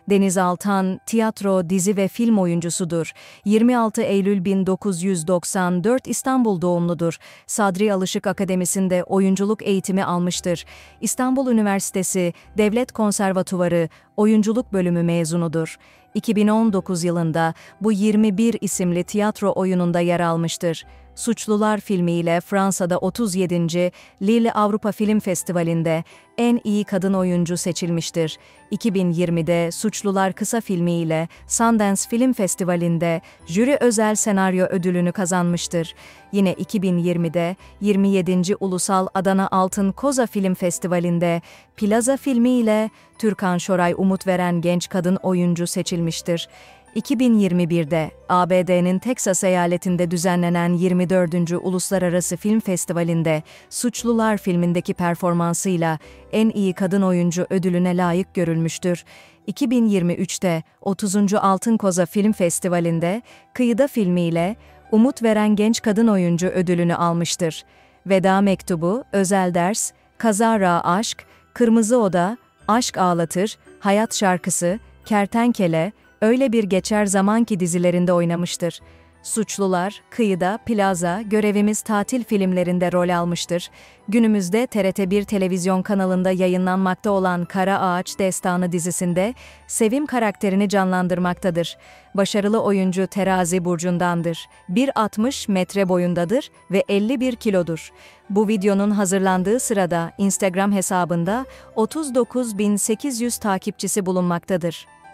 Deniz Altan, tiyatro, dizi ve film oyuncusudur. 26 Eylül 1994 İstanbul doğumludur. Sadri Alışık Akademisi'nde oyunculuk eğitimi almıştır. İstanbul Üniversitesi Devlet Konservatuvarı Oyunculuk Bölümü mezunudur. 2019 yılında Bu 21 isimli tiyatro oyununda yer almıştır. Suçlular filmiyle Fransa'da 37. Lille Avrupa Film Festivali'nde en iyi kadın oyuncu seçilmiştir. 2020'de Suçlular kısa filmiyle Sundance Film Festivali'nde jüri özel senaryo ödülünü kazanmıştır. Yine 2020'de 27. Ulusal Adana Altın Koza Film Festivali'nde Plaza filmiyle Türkan Şoray umut veren genç kadın oyuncu seçilmiştir. 2021'de ABD'nin Teksas eyaletinde düzenlenen 24. Uluslararası Film Festivali'nde Suçlular filmindeki performansıyla en iyi kadın oyuncu ödülüne layık görülmüştür. 2023'te 30. Altın Koza Film Festivali'nde Kıyıda filmiyle umut veren genç kadın oyuncu ödülünü almıştır. Veda Mektubu, Özel Ders, Kazara Aşk, Kırmızı Oda, Aşk Ağlatır, Hayat Şarkısı, Kertenkele, Öyle Bir Geçer Zaman ki dizilerinde oynamıştır. Suçlular, Kıyıda, Plaza, Görevimiz Tatil filmlerinde rol almıştır. Günümüzde TRT1 televizyon kanalında yayınlanmakta olan Kara Ağaç Destanı dizisinde Sevim karakterini canlandırmaktadır. Başarılı oyuncu terazi burcundandır. 1,60 metre boyundadır ve 51 kilodur. Bu videonun hazırlandığı sırada Instagram hesabında 39.800 takipçisi bulunmaktadır.